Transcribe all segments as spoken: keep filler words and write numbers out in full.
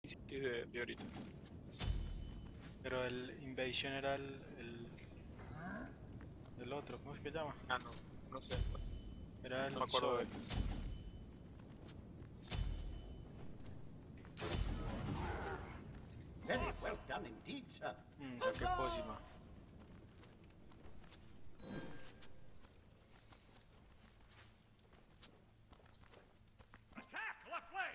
de, de ahorita. Pero el Invasion era el, el, el otro, ¿cómo es que se llama? Ah, no, no sé. Era el No me acuerdo de Soul. eso. Very well done indeed, sir. Mmm, saqué pócima. Attack! Left lane!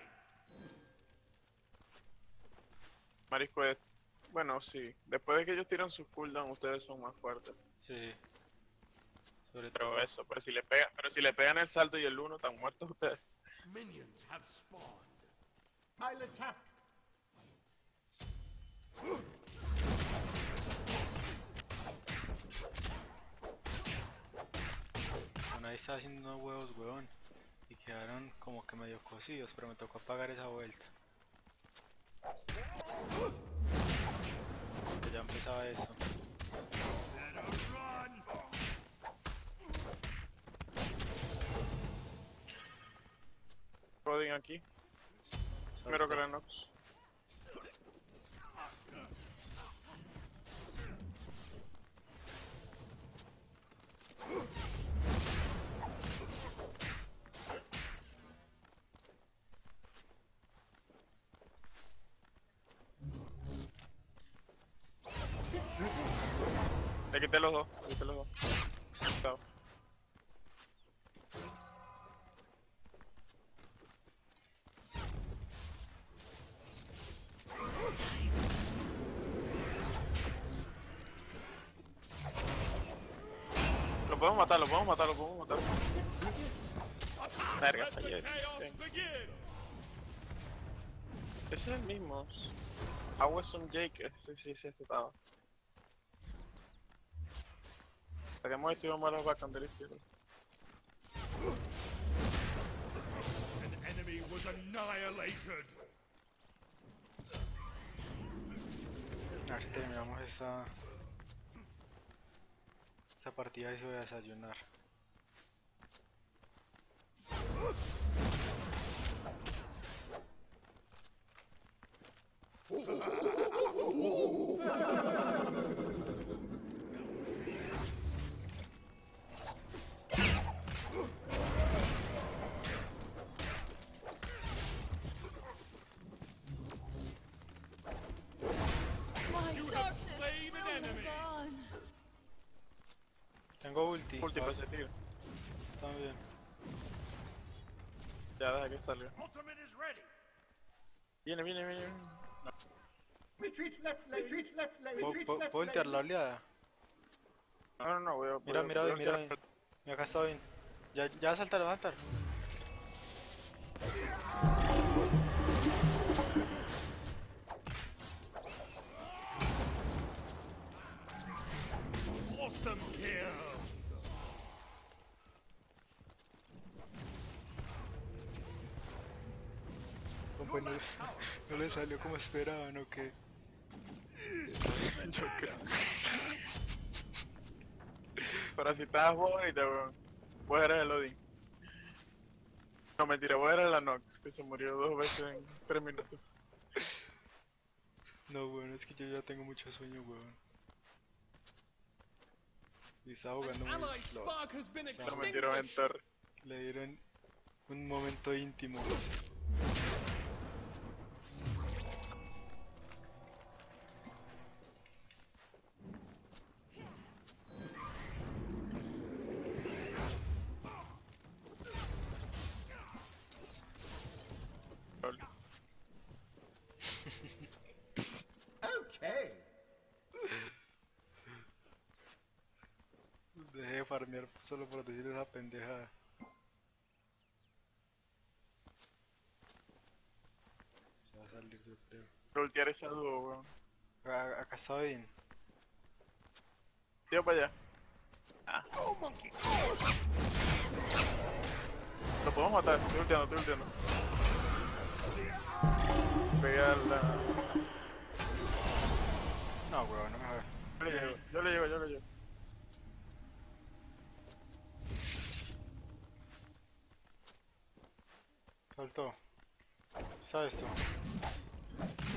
Marisco es... Bueno, sí. Después de que ellos tiran sus cooldown, ustedes son más fuertes. Sí. Sobre Pero todo. eso, pues si le pegan, pero si le pegan el salto y el uno, están muertos ustedes. Minions have spawned. I'll attack. Bueno, ahí estaba haciendo unos huevos, huevón. Y quedaron como que medio cocidos, pero me tocó apagar esa vuelta. Que ya empezaba eso. Better run! Rodin aquí. Primero que la Nox. Le quité los dos, le quité los dos. Chao. Lo podemos matar, lo podemos matar, lo podemos matar. Verga, Let the fallé. chaos Bien. begin! Ese es el mismo. Aweson Jake, ese sí, sí, este estaba. Saquemos esto y vamos a los backend de la izquierda. An enemy was annihilated! A ver si terminamos esta... Esta partida y se voy a desayunar. You have slain an enemy! Tengo ulti. Ulti Ah, para ese tiro. también. Ya deja que salga. Ultimate is ready! Viene, viene, viene. Retreat left lane. Retreat left lane. ¿Puedo, Retreat puedo- left puedo ultear la lane. oleada? No, no, no, voy a... Mira, voy a- mira voy a bien, mira tirar- bien. Mira, acá está bien. Ya, ya va a saltar, va a saltar. Awesome kill! Compa, no, le- no le salió como esperaban o qué. Yo creo. Pero si estabas bonita, weón. Vos eras el Odin. No, mentira, vos eras la Nox, que se murió dos veces en tres minutos. No, bueno, es que yo ya tengo mucho sueño, weón. Y estaba jugando An muy... allied spark has been No me quiero extinguished! aventar. Le dieron un momento íntimo. Okay. Dejé de farmear solo por decir esa pendejada. Se va a salir, yo creo. Voltear esa dúo, weón. A- acá está bien. Tío para allá. Ah. Lo podemos matar, estoy ulteando, estoy ulteando. Pegar la... No, weón, no me jodas. Yo le llego, yo le llego, yo le llego. Saltó. Está esto.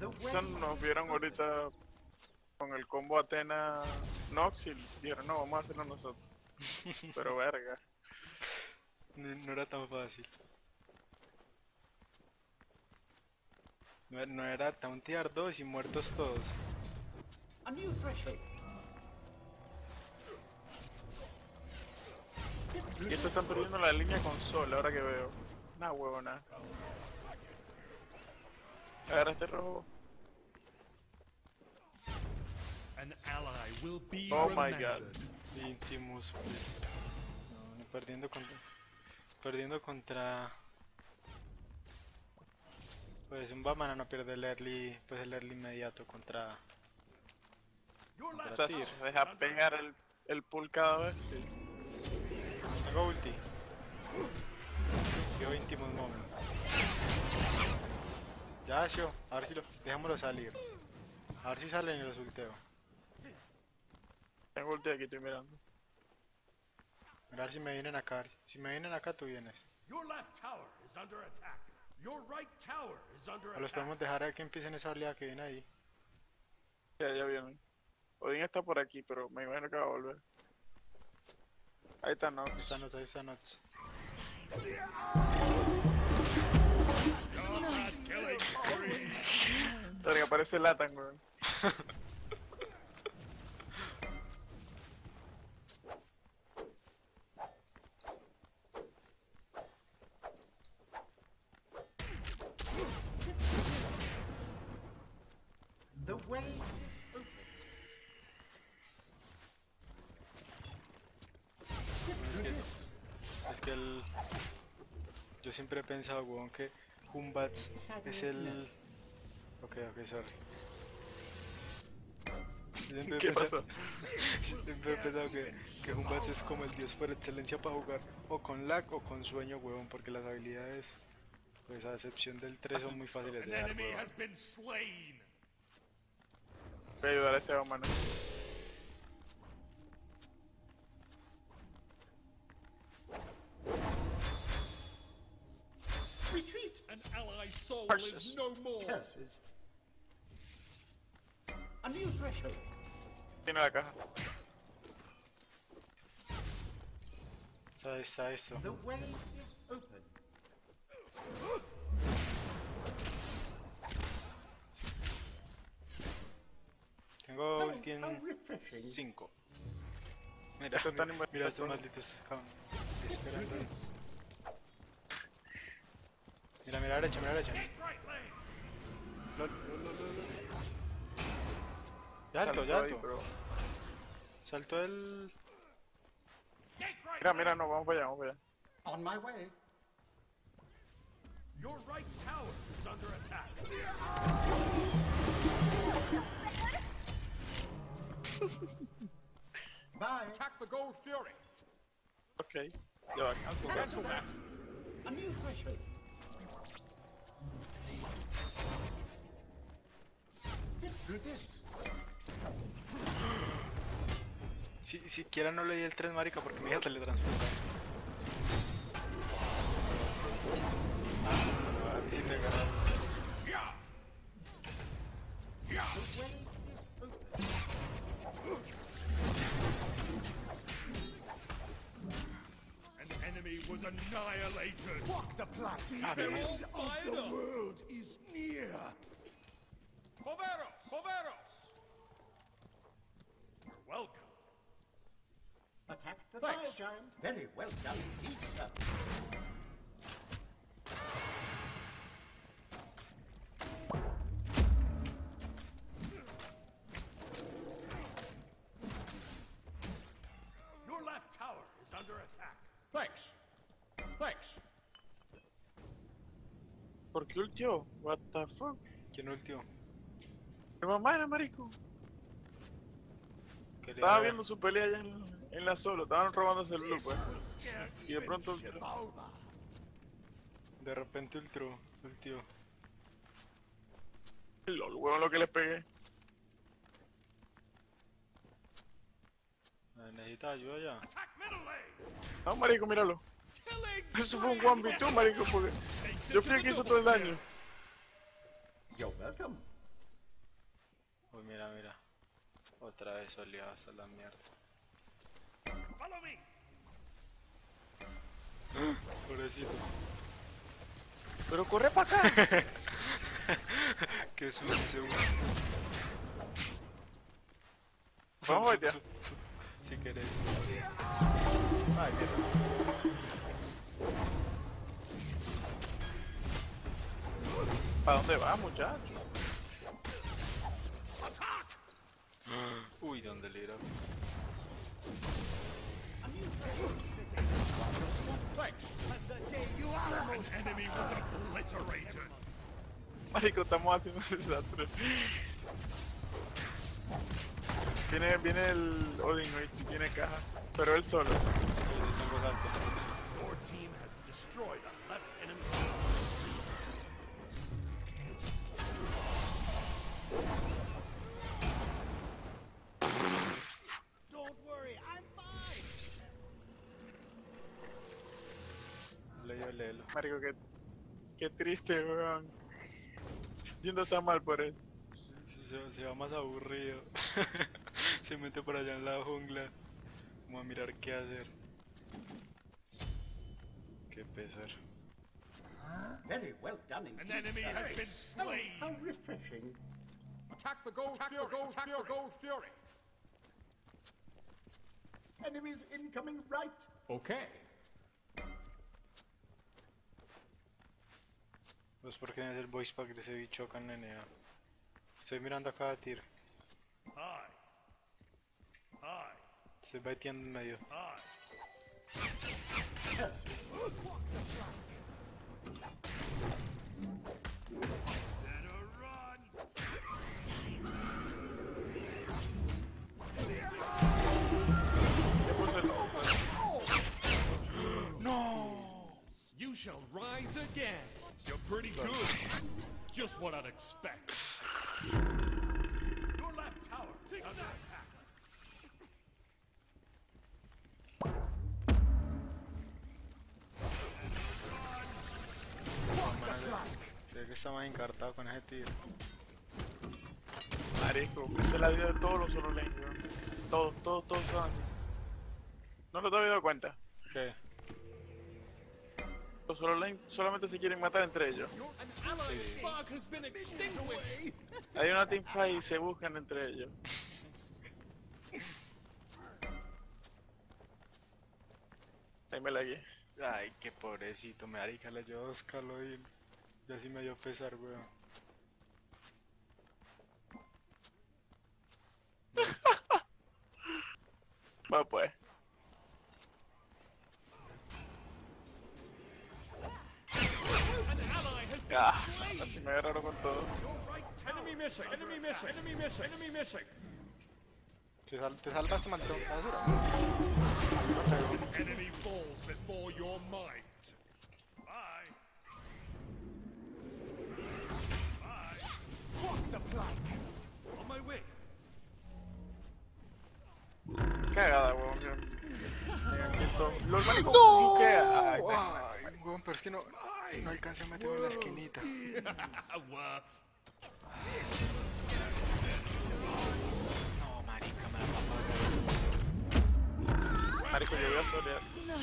The way Quizás nos vieron ahorita con el combo Athena Nox y dijeron, no, vamos a hacerlo nosotros. Pero verga. No, no era tan fácil. No, e- no era tauntear dos y muertos todos. a new threshold. Y estos están perdiendo la línea con Sol, ahora que veo. Nah, huevona. Agarra este rojo. An ally will be Oh my god. remembered. Intimus, pues. No, no, perdiendo contra. Perdiendo contra. Pues un Batman no pierde el early. Pues el early inmediato contra. Your O last sea, Tira. si se deja pegar el, el pull cada vez, sí. Tengo ulti. Yo Intimus moment. Ya, Sio, a ver si lo. Dejémoslo salir. A ver si salen y los ulteo. Tengo ulti aquí, estoy mirando. A ver si me vienen acá. a ver si- Si me vienen acá, tú vienes. Your left tower is under attack. Your right tower is under O los attack. podemos dejar a que empiecen esa oleada que viene ahí. Ya, ya vienen. Odin está por aquí, pero me imagino que va a volver. Ahí está, no. Ahí están Nox, ahí están Nox. Stop that killing spree. Verga, parece Latan, weón. The way is open. Es que, es que el... Yo siempre he pensado, weón, que Humbats es el... Ok, ok, sorry. Siempre he ¿Qué pensado, pasó? siempre he pensado que, que Humbats es como el dios por excelencia para jugar o con lag o con sueño, weón, porque las habilidades, pues a excepción del tres, son muy fáciles An de dar, enemy weón. has been slain. Voy a ayudar a este humano. Retreat. An ally soul Curses. is no more. Curses. A new threshold. Tiene la caja. Está, está esto. The way is open. Tengo Oh, ulti en how refreshing. cinco. Mira, Esto está mira, animado. mira estos malditos cabrón, esperando ahí. Mira, mira derecha, mira derecha. Take right lane. Lol, lol, lol, lol, lol. Ya alto, Saltó ya ahí, alto. pero- Saltó el... Take right Mira, lane. mira, no, vamos para allá, vamos para allá. On my way. Your right tower is under attack. Bye. Attack the Gold Fury. Ok. Ya va, cancel that. Cancel that. A new threshold. Fit through this. Si, siquiera no le di el tres, marica, porque me iba a teletransportar. Ah, a ti sí te agarraron. Yeah. The way is open. An enemy was annihilated. Walk the plank. Ah, bien. The world is near. Poveros, Poveros. You're welcome. Attack the Thanks. fire giant. Very well done indeed, sir. Your left tower is under attack. Thanks. Thanks. ¿Por qué ultió? What the fuck? ¿Quién ultió? Mi mamá era marico. Quería- Estaba viendo su pelea allá en, en la solo, estaban robándose el blue, pues. Y de pronto ultió. De repente ultró, ultió. Lol, huevón, lo que les pegué. Ah, necesita ayuda ya. Attack middle lane. No, marico, míralo. Killing Eso fue un one v dos, marico, porque yo fui el que hizo todo el daño. You're welcome. Uy, mira, mira. Otra vez oleado hasta la mierda. Follow me. Pobrecito. Pero corre para acá. Que sube, se une. Vamos, Su- ya. su- su- Si querés. Ay, mierda. ¿Para dónde va, muchacho? Uy, ¿dónde le irá? Thanks. An enemy was obliterated. Marico, estamos haciendo un desastre. Viene, viene el Odin hoy, tiene caja, pero él solo. Yo tengo salto. Your team has destroyed a left enemy. Don't worry, I'm fine. Leo, léelo. Marico, qué, qué triste, weón. Yendo tan mal por él. Se, se- se va más aburrido. Se mete por allá en la jungla. Como a mirar qué hacer. Qué pesar. Very well done An indeed. enemy sir. has been Oh, slain. how refreshing. Attack the gold fury. Attack the gold fury. Enemies incoming right. Okay. Pues porque es el voice pack de ese bicho acá en N A. Estoy mirando a cada tiro. Hi. Hi. Estoy baiteando en medio. Hi. Curses. Better run. Ya puse el... You shall rise again. You're pretty good. Just what I'd expect. Your left tower is under attack. Se ve que está más encartado con ese tiro. Marico, esa es la vida de todos los solo lanes, weón. Todos, todos, todos son así. ¿No lo te habías dado cuenta? ¿Qué? Los solo lanes solamente se quieren matar entre ellos. An allied Sí. spark has been extinguished. Hay una teamfight y se buscan entre ellos. Ahí me la guié. Ay, qué pobrecito, marica, le llevo dos Calodin. Ya sí me dio pesar, weón. Va pues. An ally has been Ah, slain. así me agarraron con todo. Your right enemy missing. Enemy missing. Enemy missing. Enemy missing. ¿Te, sal ¿Te salvaste, maldito basura? No te veo. Enemy falls before your might. Bye. Bye. Walk the plank. On my way. Cagada, weón. que- que- que to- Los maricos ¡No! Ay, Ay, weón, pero es que no, no alcancé a meterme en la esquinita. Well, No, marica, me la papá. marico, yo voy a solear.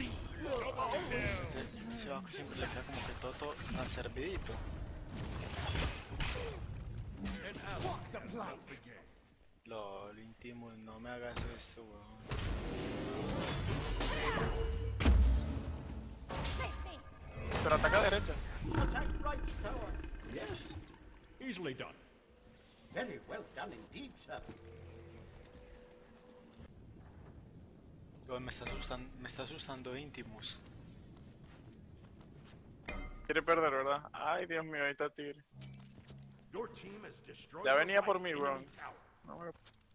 Ese, ese Baco siempre le queda como que todo, todo tan servidito. walk the plank. Begin. Lol, Intimus, no me hagas esto, weón. Pero ataca a derecha. Attack right tower. Yes. Easily done. Very well done indeed, sir. Weón, me está asustando, me está asustando Intimus. Quiere perder, ¿verdad? Ay, Dios mío, ahí está Tigre. Your team has destroyed Ya the venía por right mí, enemy weón. tower. No me...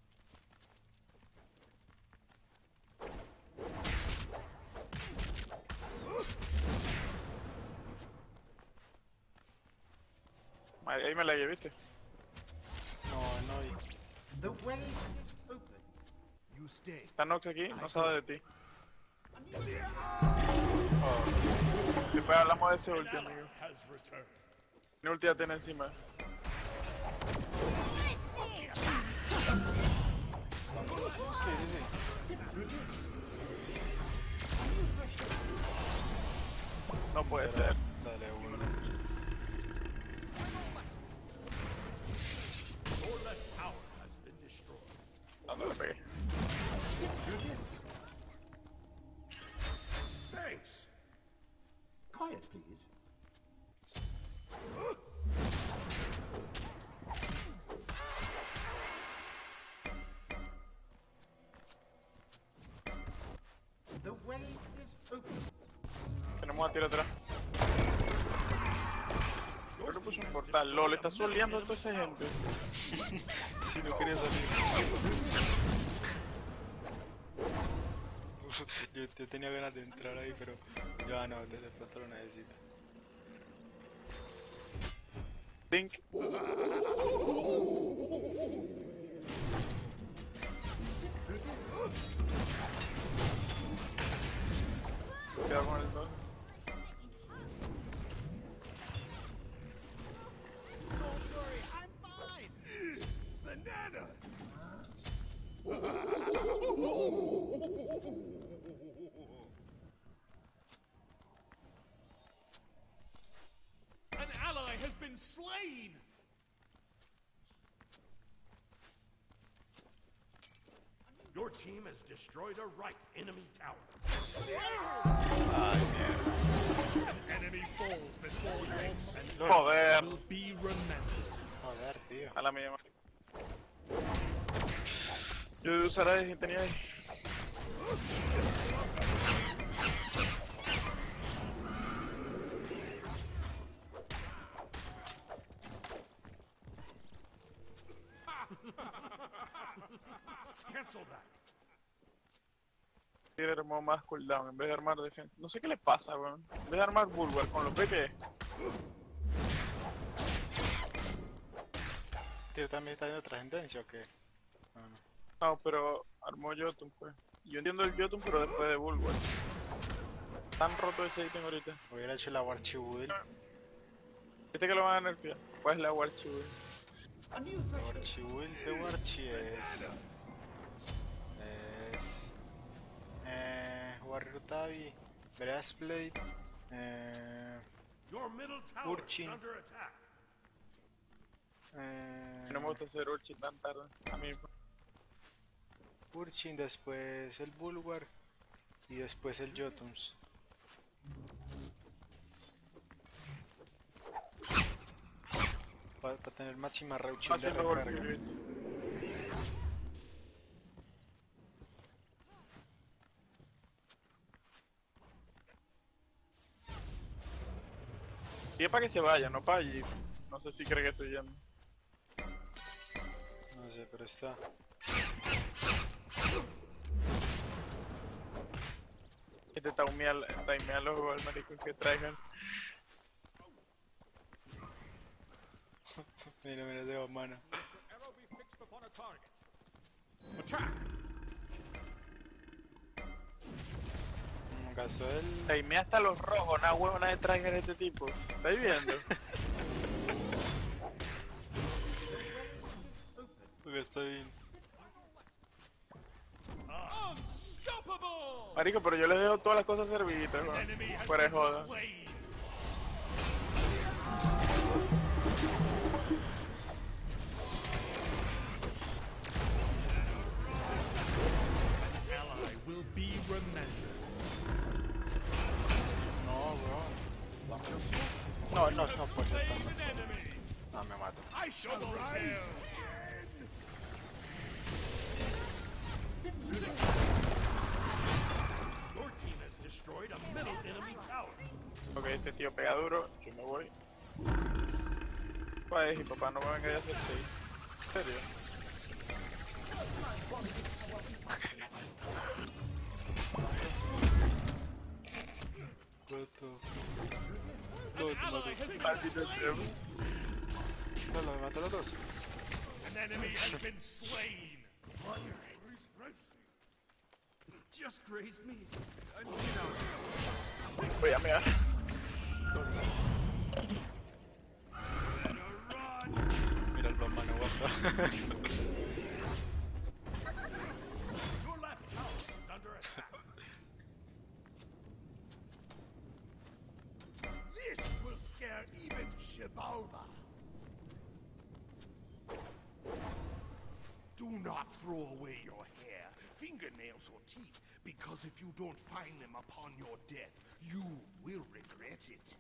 Ahí me la llevé, ¿viste? No, no vi. The way is open. You stay. Está Nox aquí, no sabe de ti. Después hablamos de ese An ulti, ally amigo. has returned. Mi ulti ya tiene encima. sí, sí. No puede Pero, ser. dale uno. Your left tower has been destroyed. No, no le pegué. Thanks. Quiet, please. The way is open. Tenemos a tiro atrás. Creo que puso un portal. LOL, está soleando a toda esa gente. Si no quería salir. Uf, yo, yo tenía ganas de entrar ahí, pero ya no, de pronto lo necesito. Link. Cuidado con el dos. An ally has been slain. Your team has destroyed a right enemy tower. Ay, mierda. An enemy falls before your and Joder. will be remembered. Joder, tío. A la mía, marico. Yo usaré ahí, tenía ahí. Cancel that. Tigre armó más cooldown en vez de armar defensa. No sé qué le pasa, weón. En vez de armar Bulwark con los P P. ¿Tío también está haciendo trascendencia o qué? No, no. No, pero armó Jotun, pues. Yo entiendo el Jotun, pero después de Bulwark. Tan roto ese ítem ahorita. Hubiera hecho la Warchibuil. ¿Viste que lo van a nerfear? ¿Cuál es la Warchibuil? A new La threshold. Warchibuil de Warchi es... Es... Eh... Warrior Tabi... Breastplate... Eh... Your middle tower Urchin. is under attack. Eh... No me gusta hacer Urchin tan tarde. A mí. Urchin, después el Bulwark y después el Jotuns. Para tener máxima reducción de Así mejor recarga. que Y es para que se vaya, no para allí. No sé si cree que estoy yendo. No sé, pero está. Este taimea taimea los gol, marico, que traigan. Mira, mira, de mano. Arrow be fixed upon a target. Attack. Mm, Gastó el... Taimea hasta los rojos, una huevona de traigan este tipo. ¿Estáis viendo? Gastó bien. Unstoppable. Marico, pero yo les dejo todas las cosas serviditas, An weón. enemy has Fuera de been joda. slain. An ally will be remembered. No, bro. No, no, no puede ser Slain tanto. an enemy. No, me mato. I shall rise. Your team has destroyed a middle enemy tower. Ok, este tío pega duro, yo me voy. Pues, y papá, no me venga a hacer seis. ¿En serio? Roto. An No, te mato. ally has been Maldito sea. slain. No, no, me mato a los dos. An enemy has been slain. Just grazed me. Voy a mear. Mira el Batman guapo. Bulba. Do not throw away your hair, fingernails or teeth, because if you don't find them upon your death, you will regret it.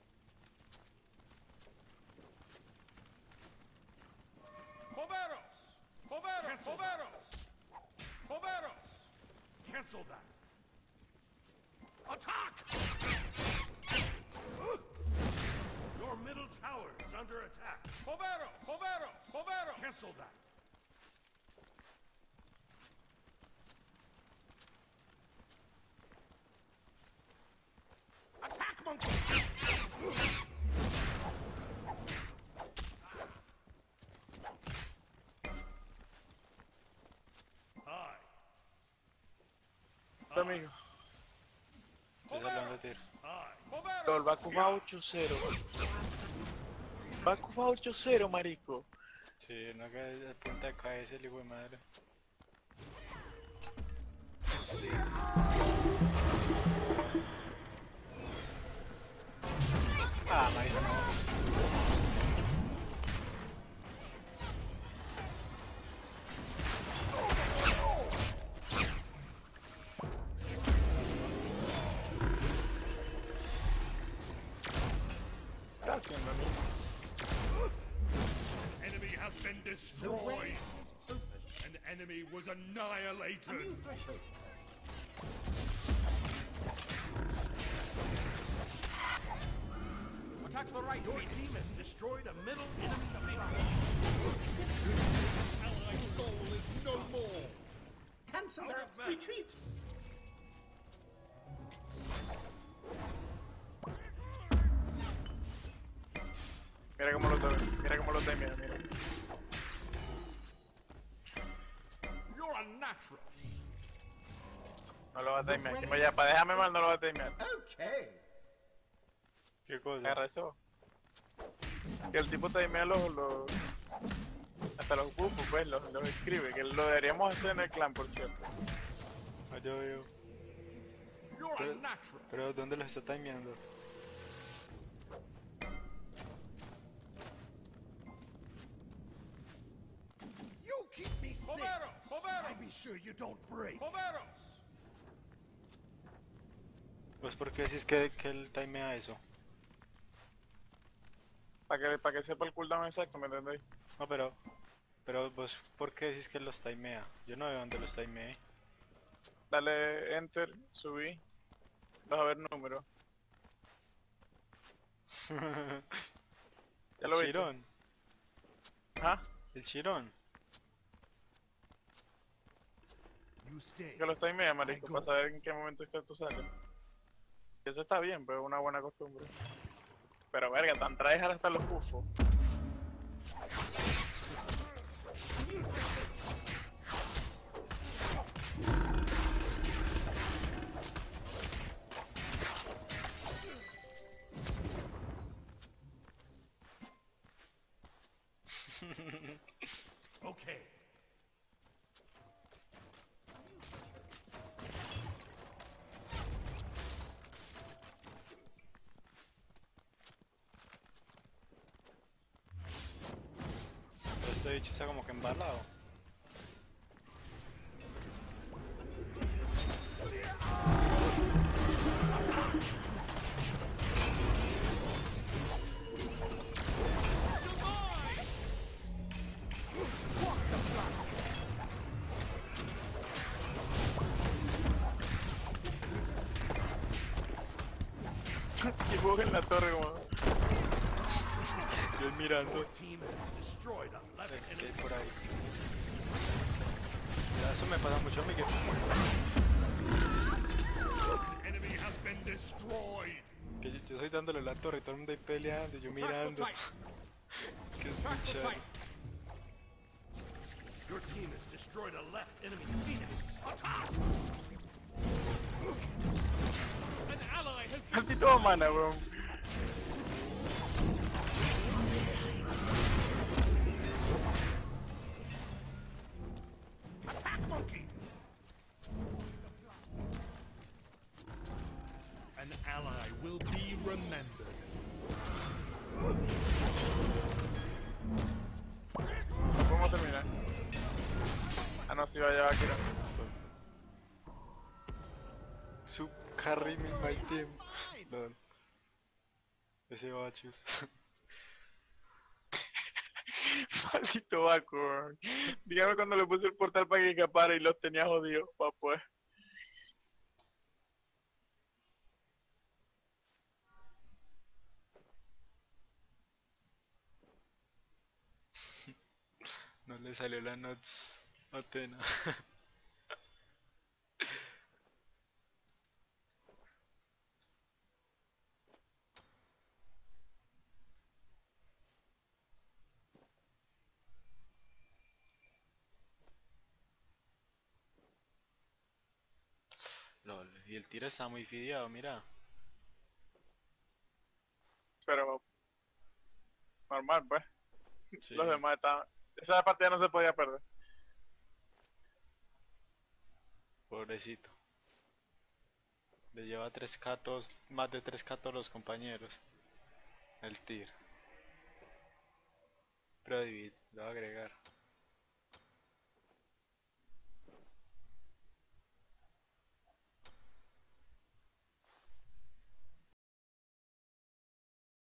Joveros! Joveros! Joveros! Joveros! Cancel that. Attack! Your middle tower is under attack. Joveros! Joveros! Joveros! Cancel that. Attack, monkey! Hi. Amigo. Estoy hablando de tiro. Hi. LOL, Baku va ocho cero. Baku va ocho cero, marico. Sí, no que de punta de K S el hijo de madre. Ah, marico, no. ¿Qué está haciendo, amigo? Enemy has been destroyed. An enemy was annihilated. Attack the right. Your team has destroyed a middle enemy base. Allied soul is no more. Cancel Out that. of map. Retreat. Mira cómo lo toca, mira cómo lo temía, mira. You're a natural. No lo va a timear, que ya para dejarme mal no lo va a timear. Okay. ¿Qué cosa? Agarra eso. Que el tipo timea los, los... hasta los buffos, pues, los, los escribe. Que lo deberíamos hacer en el clan, por cierto. Ah, yo veo. You're a Pero, natural. pero ¿dónde los está timeando? You keep me safe. Joveros. Joveros. I'll be sure you don't break. Joveros. Pues ¿por qué decís que, que él timea eso? Para que, para que sepa el cooldown exacto, ¿me entendéis? No, pero... Pero vos, ¿por qué decís que él los timea? Yo no veo dónde los timee. Dale enter, subí. Vas a ver número. Ya El lo viste. Chirón. ¿Ah? El Chirón. You stay. Que los timea, marico, para saber en qué momento está tu sale. Y eso está bien, pues es una buena costumbre. Pero verga, tan tryhard hasta los buffos. Okay. Pero este bicho está como que embalado. Y vos en la torre como... Yo mirando. Your team has destroyed eleven ¿Qué hay enemies. por ahí? Ya, eso me pasa mucho a mí que... An enemy has been destroyed. que yo, yo estoy dándole la torre y todo el mundo ahí peleando y yo mirando. Que es muy chévere. Your team has destroyed a left enemy Phoenix. Attack! An ally has been Maldito mana, weón. attack, monkey. An ally will be remembered. Si vaya a Akira. Sub carry me my team. Lol. Ese Bachus. Maldito Baco, weón. Dígame cuando le puse el portal para que escapara y los tenía jodidos, pa' pues. No le salió la nuts a Atena. Lol. Y el tiro está muy fideado, mira. Pero normal, pues. Sí. Los demás estaban. Esa partida no se podía perder. Pobrecito. Le lleva tres catos, más de tres catos a los compañeros. El tir. Prohibit, lo voy a agregar.